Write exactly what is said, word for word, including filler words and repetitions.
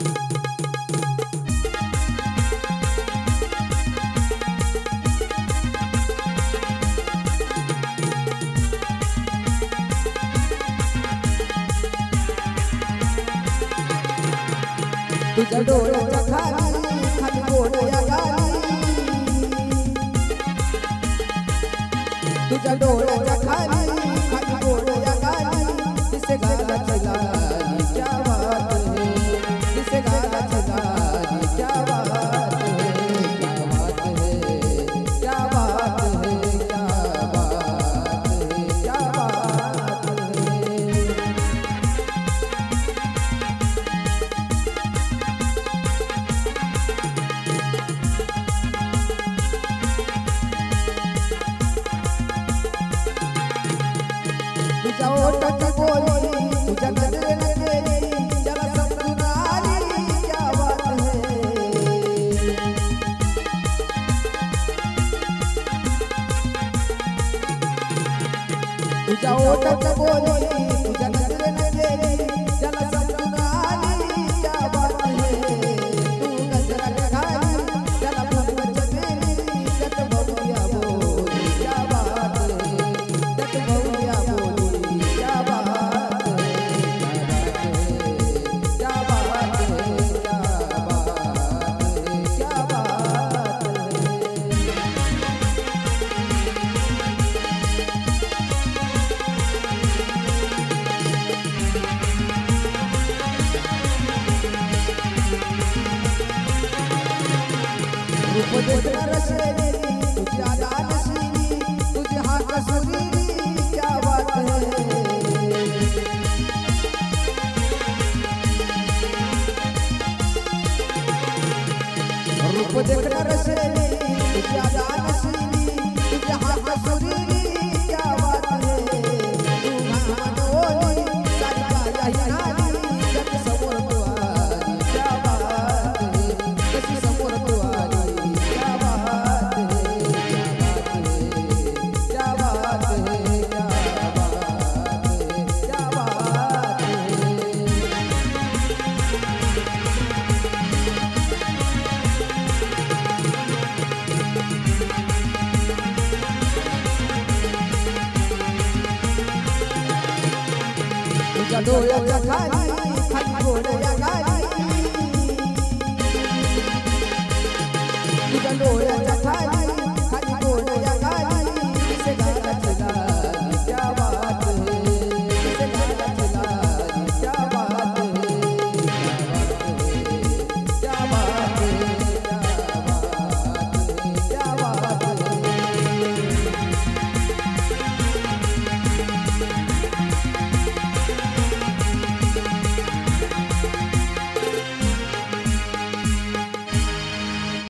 तुझ्या डोळ्याच्या खाली खाली गोड्या गाली, तुझ्या डोळ्याच्या खाली खाली गोड्या गाली, किसे गालाची लाली क्या बात है, किसे गालाची लाली क्या बात है, क्या बात है, क्या बात है, क्या बात है, तुझ्या ओठाची बोली तुझ्या नजरेने केली जरा समजून आली क्या बात है, तुझ्या ओठाची बोली तुझ्या नजरेने केली जरा समजून आली क्या बात है, तू गजरा घाली जरा फुलवंच केली जत बघूया बोली क्या बात है, जत बघूया बोली क्या बात है, क्या बात है, क्या बात है, क्या बात है। रूप देखना रसेली तुझी आदा नशीली तुझी हाथ सुरीली क्या बात है, रूप देखना रसेली तुझी आदा नशीली तुझी हाथ सुरीली क्या बात है, तू घाण ओली सारी काया नाली जग समोर तू आली क्या बात है, कशी समोर तू आली क्या बात है, क्या बात है, क्या बात है, क्या बात है, तुझ्या डोळ्याच्या खाली